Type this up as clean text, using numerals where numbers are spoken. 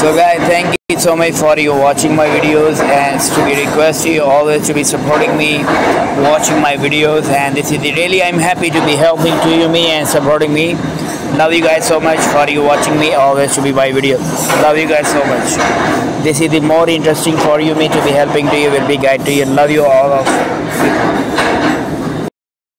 So guys, thank you so much for you watching my videos, and to be request you always to be supporting me, watching my videos, and this is really I'm happy to be helping to you me and supporting me. Love you guys so much for you watching me always to be my video. Love you guys so much. This is the more interesting for you me to be helping to you will be guide to you. Love you all of you.